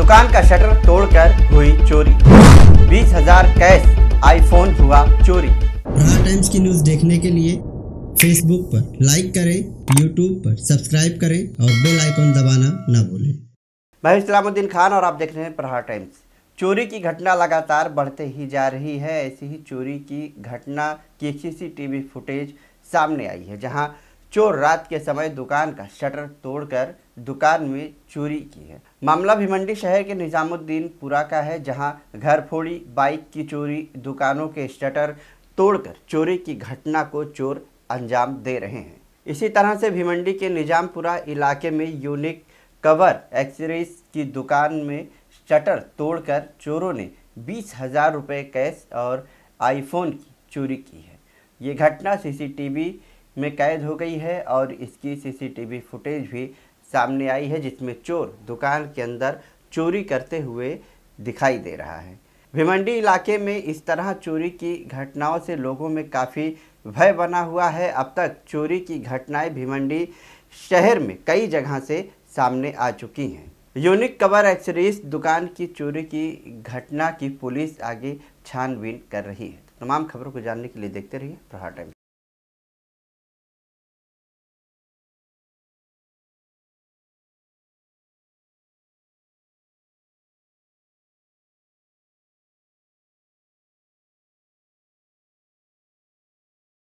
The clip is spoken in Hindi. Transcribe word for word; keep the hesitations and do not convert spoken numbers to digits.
दुकान का शटर तोड़कर हुई चोरी। बीस हजार कैश, आईफोन हुआ चोरी। प्रहार टाइम्स की न्यूज़ देखने के लिए फेसबुक पर लाइक करें, यूट्यूब पर सब्सक्राइब करें और बेल आइकन दबाना ना भूलें। मैं इस्लामुद्दीन खान और आप देख रहे हैं प्रहार टाइम्स। चोरी की घटना लगातार बढ़ते ही जा रही है। ऐसी ही चोरी की घटना की सीसीटीवी फुटेज सामने आई है, जहां चोर रात के समय दुकान का शटर तोड़कर दुकान में चोरी की है। मामला भिवंडी शहर के निजामुद्दीनपुरा का है, जहां घर फोड़ी, बाइक की चोरी, दुकानों के शटर तोड़कर चोरी की घटना को चोर अंजाम दे रहे हैं। इसी तरह से भिवंडी के निजामपुरा इलाके में यूनिक कवर एक्सेसरीज की दुकान में शटर तोड़कर चोरों ने बीस हजार रुपये कैश और आईफोन की चोरी की है। ये घटना सीसीटीवी में कैद हो गई है और इसकी सीसीटीवी फुटेज भी सामने आई है, जिसमें चोर दुकान के अंदर चोरी करते हुए दिखाई दे रहा है। भिवंडी इलाके में इस तरह चोरी की घटनाओं से लोगों में काफ़ी भय बना हुआ है। अब तक चोरी की घटनाएं भिवंडी शहर में कई जगह से सामने आ चुकी हैं। यूनिक कवर एक्सेसरीज दुकान की चोरी की घटना की पुलिस आगे छानबीन कर रही है। तमाम खबरों को जानने के लिए देखते रहिए प्रहार टाइम्स।